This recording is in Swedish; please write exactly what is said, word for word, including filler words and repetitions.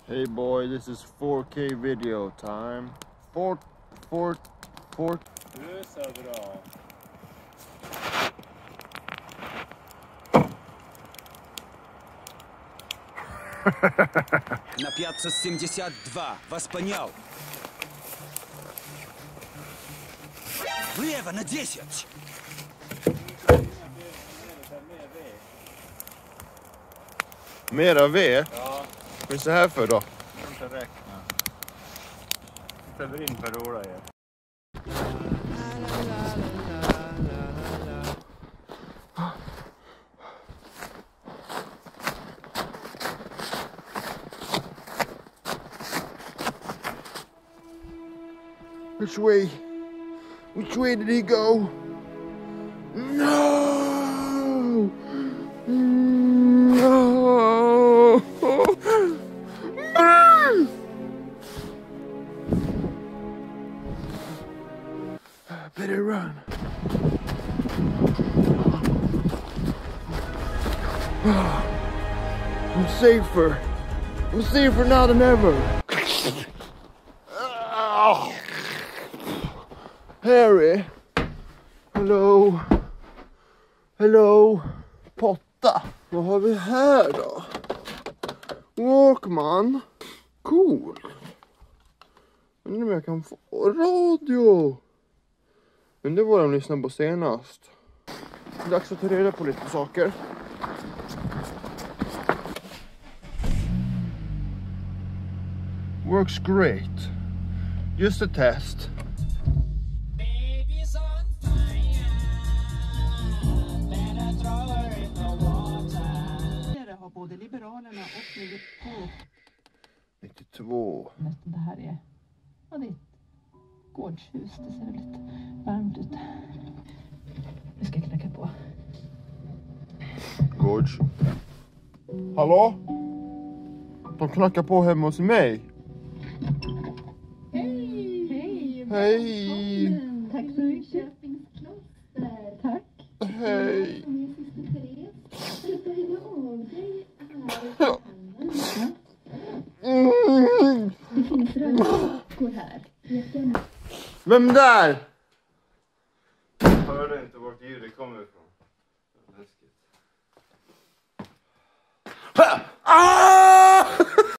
Hey boy, this is four K video time. Four, four, four. Du är så bra. На пятьсот семьдесят два. Вас понял. Влево на десять. Mera V? Ja. Vad är det här för då? Jag kan inte räkna. Ställer in för rola igen. Which way? Which way did he go? No! No! Better run. I'm safer. I'm safer now than ever. Harry. Hello. Hello. Potta. Vad har vi här då? Walkman. Cool. Undrar om jag kan få radio. Men det var de lyssnade på senast. Dags att ta reda på lite saker. Works great. Just a test. Har både Liberalerna och nittiotvå. nittiotvå. Det här är, ja, det är ett gårdshus. Det ser väldigt varmt ut. Vi ska knacka på. Gårds. Hallå? De knackar på hemma hos mig. Hej! Hej! Hej! Tack så mycket. Tack. Hej! Mm. Det finns rökor här. Vem där? Jag hörde inte vart ljudet kommer ifrån. Läskigt. Ah!